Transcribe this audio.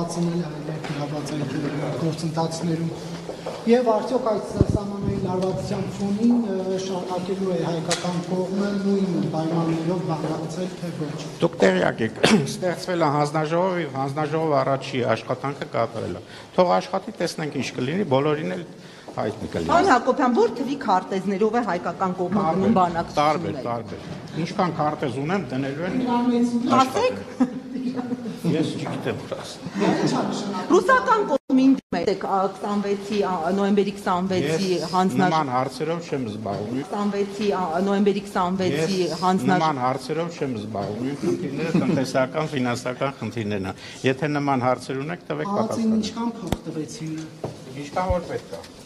ծածանել երկրի հավատային գործընթացներում։ Եվ արդյոք այդ սահմանային լարվածության ֆոնին շարունակելու է հայկական կողմը նույն պայմաններով բանակցել, թե ոչ։ Դուք տեղյակ եք, ստեղծվել է հանձնաժողով եւ հանձնաժողովը առաջի աշխատանքը կատարել է։ Թող աշխատի, տեսնենք ինչ կլինի, բոլորին էլ հայտնի կլինի։ Պարոն Հակոբյան, որ թվի քարտեզներով է հայկական կողմը գնում բանակցությունները։ Տարբեր։ Ինչքան քարտեզ ունեմ, դնելու են։ Ասեք։ Ես չգիտեմ ասել։ Ռուսական կողմին դիմեք 26-ի նոյեմբերի 26-ի հանձնաժողովի Նման հարցերով չեմ զբաղվում։ 26-ի նոյեմբերի 26-ի հանձնաժողովի Նման հարցերով չեմ զբաղվում։ Խնդիրները տնտեսական, ֆինանսական խնդիրներն են։ Եթե նման հարցեր ունեք, տվեք պատասխան։ Ինչքան փող տվեցին։ Ինչքան որ պետք է։